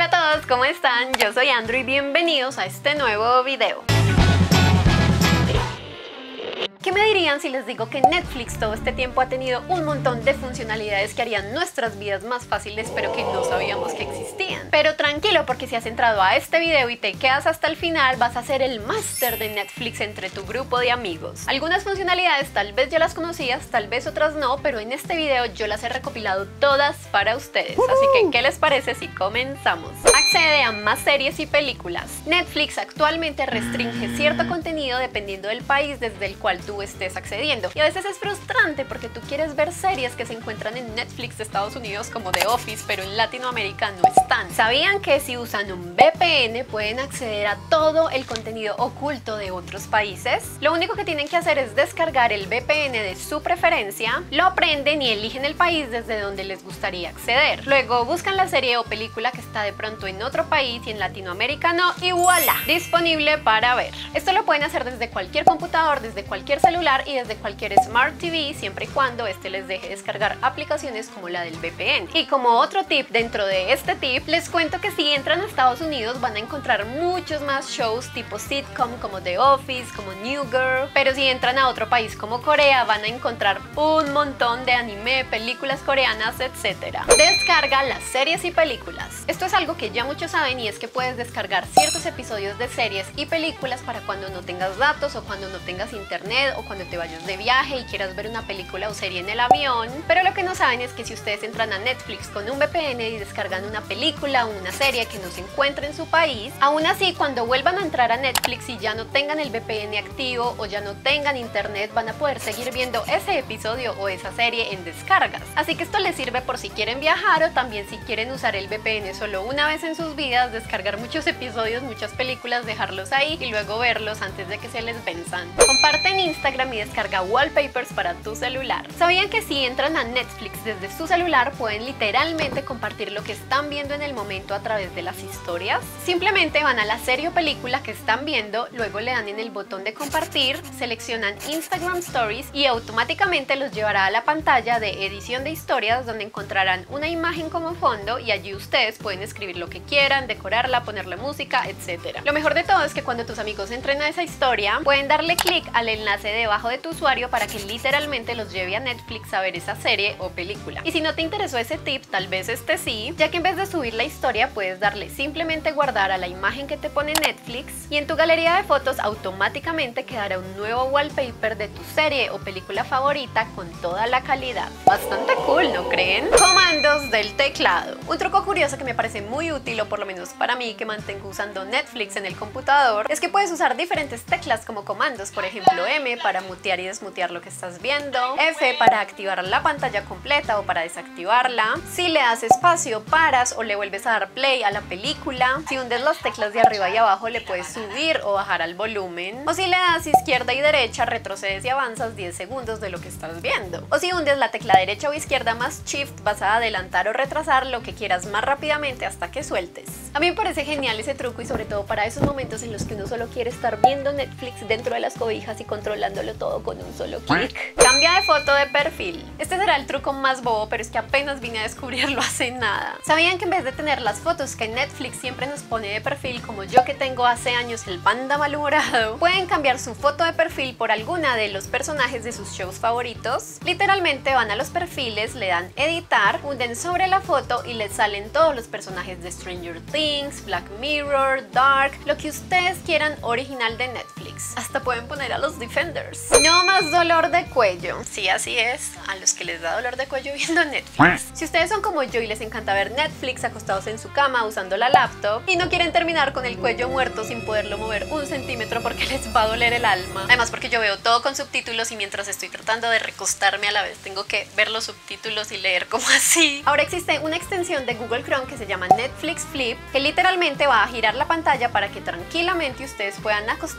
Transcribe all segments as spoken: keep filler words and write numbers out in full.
Hola a todos, ¿cómo están? Yo soy Andrew y bienvenidos a este nuevo video. ¿Qué me dirían si les digo que Netflix todo este tiempo ha tenido un montón de funcionalidades que harían nuestras vidas más fáciles, pero que no sabíamos que existían? Pero tranquilo, porque si has entrado a este video y te quedas hasta el final, vas a ser el máster de Netflix entre tu grupo de amigos. Algunas funcionalidades tal vez ya las conocías, tal vez otras no, pero en este video yo las he recopilado todas para ustedes. Así que, ¿qué les parece si comenzamos? Accede a más series y películas. Netflix actualmente restringe cierto contenido dependiendo del país desde el cual tú estés accediendo, y a veces es frustrante porque tú quieres ver series que se encuentran en Netflix de Estados Unidos como The Office, pero en Latinoamérica no están. ¿Sabían que si usan un V P N pueden acceder a todo el contenido oculto de otros países? Lo único que tienen que hacer es descargar el V P N de su preferencia, lo prenden y eligen el país desde donde les gustaría acceder. Luego buscan la serie o película que está de pronto en otro país y en Latinoamérica no, y voilà, disponible para ver. Esto lo pueden hacer desde cualquier computador, desde cualquier celular y desde cualquier Smart T V, siempre y cuando este les deje descargar aplicaciones como la del V P N. Y como otro tip dentro de este tip, les cuento que si entran a Estados Unidos van a encontrar muchos más shows tipo sitcom como The Office, como New Girl, pero si entran a otro país como Corea van a encontrar un montón de anime, películas coreanas, etcétera. Descarga las series y películas. Esto es algo que ya muchos saben, y es que puedes descargar ciertos episodios de series y películas para cuando no tengas datos o cuando no tengas internet o cuando te vayas de viaje y quieras ver una película o serie en el avión. Pero lo que no saben es que si ustedes entran a Netflix con un V P N y descargan una película o una serie que no se encuentre en su país, aún así cuando vuelvan a entrar a Netflix y ya no tengan el V P N activo o ya no tengan internet, van a poder seguir viendo ese episodio o esa serie en descargas. Así que esto les sirve por si quieren viajar o también si quieren usar el V P N solo una vez en sus vidas, descargar muchos episodios, muchas películas, dejarlos ahí y luego verlos antes de que se les venzan. Comparten Instagram y descarga wallpapers para tu celular. ¿Sabían que si entran a Netflix desde su celular pueden literalmente compartir lo que están viendo en el momento a través de las historias? Simplemente van a la serie o película que están viendo, luego le dan en el botón de compartir, seleccionan Instagram Stories y automáticamente los llevará a la pantalla de edición de historias, donde encontrarán una imagen como fondo y allí ustedes pueden escribir lo que quieran, decorarla, ponerle música, etcétera. Lo mejor de todo es que cuando tus amigos entren a esa historia pueden darle clic al enlace debajo de tu usuario para que literalmente los lleve a Netflix a ver esa serie o película. Y si no te interesó ese tip, tal vez este sí, ya que en vez de subir la historia puedes darle simplemente guardar a la imagen que te pone Netflix y en tu galería de fotos automáticamente quedará un nuevo wallpaper de tu serie o película favorita con toda la calidad. Bastante cool, ¿no creen? Comandos del teclado. Un truco curioso que me parece muy útil, o por lo menos para mí que mantengo usando Netflix en el computador, es que puedes usar diferentes teclas como comandos. Por ejemplo, M para mutear y desmutear lo que estás viendo, F para activar la pantalla completa o para desactivarla. Si le das espacio paras o le vuelves a dar play a la película. Si hundes las teclas de arriba y abajo le puedes subir o bajar al volumen. O si le das izquierda y derecha retrocedes y avanzas diez segundos de lo que estás viendo. O si hundes la tecla derecha o izquierda más Shift vas a adelantar o retrasar lo que quieras más rápidamente hasta que sueltes. A mí me parece genial ese truco, y sobre todo para esos momentos en los que uno solo quiere estar viendo Netflix dentro de las cobijas y controlándolo todo con un solo clic. Cambia de foto de perfil. Este será el truco más bobo, pero es que apenas vine a descubrirlo hace nada. ¿Sabían que en vez de tener las fotos que Netflix siempre nos pone de perfil, como yo que tengo hace años el panda malhumorado, pueden cambiar su foto de perfil por alguna de los personajes de sus shows favoritos? Literalmente van a los perfiles, le dan editar, hunden sobre la foto y les salen todos los personajes de Stranger Things, Black Mirror, Dark, lo que ustedes quieran original de Netflix. Hasta pueden poner a los Defenders. No más dolor de cuello. Sí, así es, a los que les da dolor de cuello viendo Netflix. Si ustedes son como yo y les encanta ver Netflix acostados en su cama usando la laptop y no quieren terminar con el cuello muerto sin poderlo mover un centímetro porque les va a doler el alma. Además porque yo veo todo con subtítulos y mientras estoy tratando de recostarme a la vez tengo que ver los subtítulos y leer como así. Ahora existe una extensión de Google Chrome que se llama Netflix Flip, que literalmente va a girar la pantalla para que tranquilamente ustedes puedan acostarse en su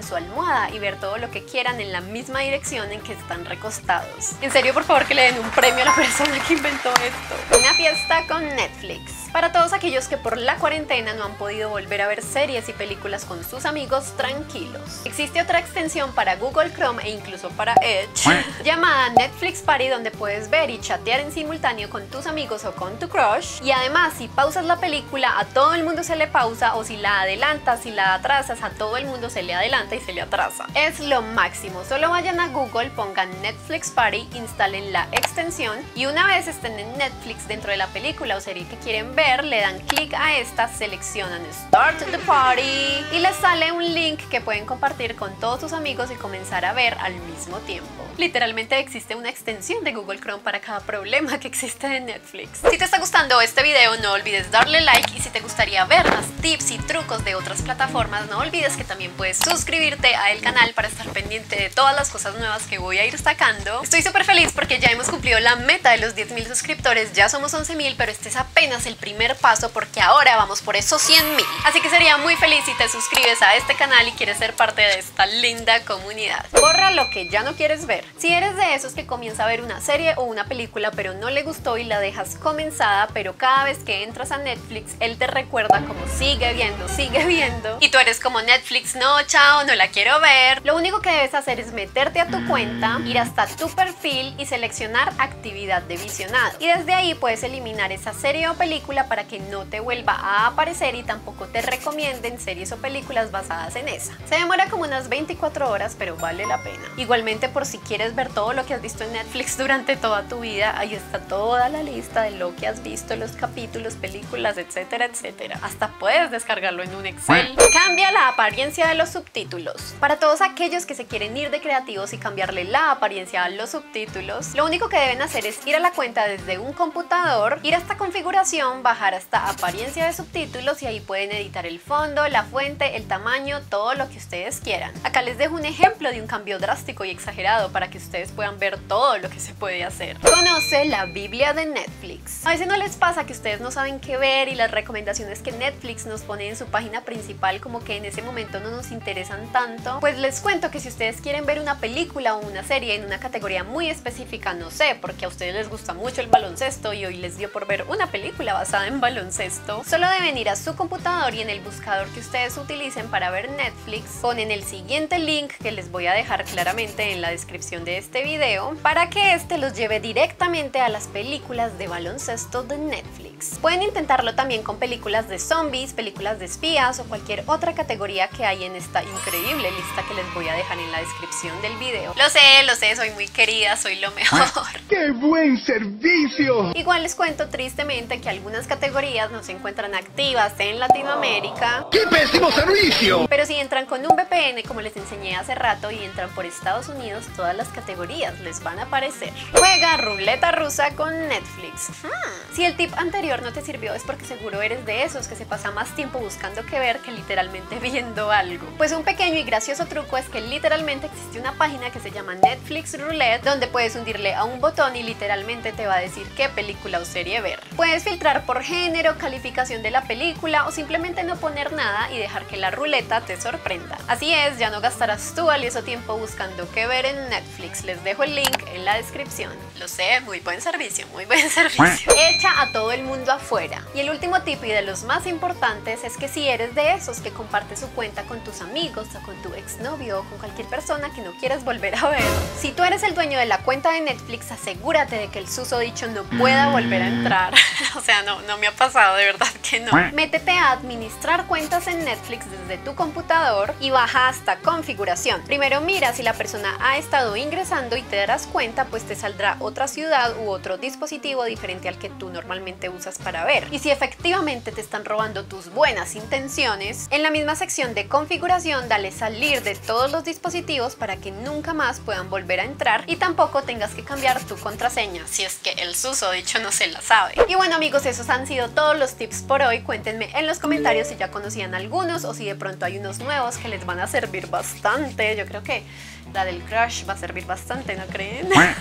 su almohada y ver todo lo que quieran en la misma dirección en que están recostados. En serio, por favor, que le den un premio a la persona que inventó esto. Una fiesta con Netflix. Para todos aquellos que por la cuarentena no han podido volver a ver series y películas con sus amigos, tranquilos. Existe otra extensión para Google Chrome e incluso para Edge llamada Netflix Party, donde puedes ver y chatear en simultáneo con tus amigos o con tu crush. Y además, si pausas la película, a todo el mundo se le pausa, o si la adelantas y la atrasas, a todo el mundo se le adelanta y se le atrasa. Es lo máximo. Solo vayan a Google, pongan Netflix Party, instalen la extensión y una vez estén en Netflix dentro de la película o serie que quieren ver, le dan clic a esta, seleccionan Start the Party y les sale un link que pueden compartir con todos sus amigos y comenzar a ver al mismo tiempo. Literalmente existe una extensión de Google Chrome para cada problema que existe en Netflix. Si te está gustando este video, no olvides darle like, y si te gustaría ver más tips y trucos de otras plataformas, no olvides que también puedes suscribirte al canal para estar pendiente de todas las cosas nuevas que voy a ir sacando. Estoy súper feliz porque ya hemos cumplido la meta de los diez mil suscriptores, ya somos once mil, pero este es apenas el primer paso porque ahora vamos por esos cien mil. Así que sería muy feliz si te suscribes a este canal y quieres ser parte de esta linda comunidad. Borra lo que ya no quieres ver. Si eres de esos que comienza a ver una serie o una película pero no le gustó y la dejas comenzada, pero cada vez que entras a Netflix él te recuerda como sigue viendo, sigue viendo, y tú eres como Netflix, no, chao, no la quiero ver, lo único que debes hacer es meterte a tu cuenta, ir hasta tu perfil y seleccionar actividad de visionado, y desde ahí puedes eliminar esa serie o película para que no te vuelva a aparecer y tampoco te recomienden series o películas basadas en esa. Se demora como unas veinticuatro horas, pero vale la pena. Igualmente, por si quieres ver todo lo que has visto en Netflix durante toda tu vida, ahí está toda la lista de lo que has visto, los capítulos, películas, etcétera, etcétera. Hasta puedes descargarlo en un Excel. Cambia la apariencia de los subtítulos. Para todos aquellos que se quieren ir de creativos y cambiarle la apariencia a los subtítulos, lo único que deben hacer es ir a la cuenta desde un computador, ir hasta configuración, bajar hasta apariencia de subtítulos y ahí pueden editar el fondo, la fuente, el tamaño, todo lo que ustedes quieran. Acá les dejo un ejemplo de un cambio drástico y exagerado para que ustedes puedan ver todo lo que se puede hacer. Conoce la Biblia de Netflix. A veces no les pasa que ustedes no saben qué ver y las recomendaciones que Netflix nos pone en su página principal como que en ese momento no nos interesan tanto. Pues les cuento que si ustedes quieren ver una película o una serie en una categoría muy específica, no sé, porque a ustedes les gusta mucho el baloncesto y hoy les dio por ver una película basada en baloncesto, solo deben ir a su computador y en el buscador que ustedes utilicen para ver Netflix, ponen el siguiente link que les voy a dejar claramente en la descripción de este video para que este los lleve directamente a las películas de baloncesto de Netflix. Pueden intentarlo también con películas de zombies, películas de espías o cualquier otra categoría que hay en esta increíble lista que les voy a dejar en la descripción del video. Lo sé, lo sé, soy muy querida, soy lo mejor. ¡Qué buen servicio! Igual les cuento tristemente que algunas categorías no se encuentran activas en Latinoamérica. ¡Qué pésimo servicio! Pero si entran con un V P N, como les enseñé hace rato, y entran por Estados Unidos, todas las categorías les van a aparecer. Juega ruleta rusa con Netflix. Hmm. Si el tip anterior no te sirvió es porque seguro eres de esos que se pasa más tiempo buscando qué ver que literalmente viendo algo. Pues un pequeño y gracioso truco es que literalmente existe una página que se llama Netflix Roulette, donde puedes hundirle a un botón y literalmente te va a decir qué película o serie ver. Puedes filtrar por género, calificación de la película o simplemente no poner nada y dejar que la ruleta te sorprenda. Así es, ya no gastarás tu valioso tiempo buscando qué ver en Netflix. Les dejo el link en la descripción. Lo sé, muy buen servicio, muy buen servicio. Echa a todo el mundo afuera. Y el último tip y de los más importantes es que si eres de esos que comparte su cuenta con tus amigos o con tu exnovio o con cualquier persona que no quieres volver a ver, si tú eres el dueño de la cuenta de Netflix, asegúrate de que el susodicho no pueda volver a entrar. O sea, no, no me ha pasado, de verdad que no. Métete a administrar cuentas en Netflix desde tu computador y baja hasta configuración. Primero mira si la persona ha estado ingresando y te darás cuenta, pues te saldrá otra ciudad u otro dispositivo diferente al que tú normalmente usas para ver. Y si efectivamente te están robando tus buenas intenciones, en la misma sección de configuración dale salir de todos los dispositivos para que nunca más puedan volver a entrar y tampoco tengas que cambiar tu contraseña si es que el susodicho no se la sabe. Y bueno amigos, esos han sido todos los tips por hoy. Cuéntenme en los comentarios si ya conocían algunos o si de pronto hay unos nuevos que les van a servir bastante. Yo creo que la del crush va a servir bastante, ¿no creen?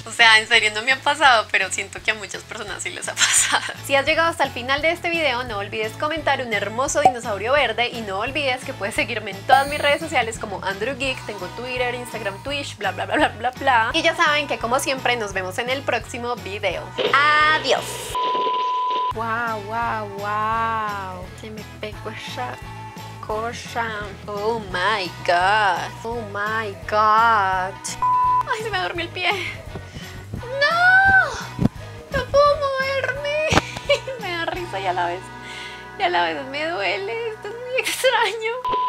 O sea, en serio no me ha pasado, pero siento que a muchas personas sí les ha pasado. Si has llegado hasta el final de este video, no olvides comentar un hermoso dinosaurio verde y no olvides que puedes seguirme en todas mis redes sociales como Andrew Geek, tengo Twitter, Instagram, Twitch, bla bla bla bla bla bla. Y ya saben que como siempre nos vemos en el próximo video. ¡Adiós! ¡Wow, wow, wow! Se me pegó esa cosa. ¡Oh my god! ¡Oh my god! ¡Ay, se me durmió el pie! ¡No! ¡No puedo moverme! Me da risa y a la vez, y a la vez me duele. Esto es muy extraño.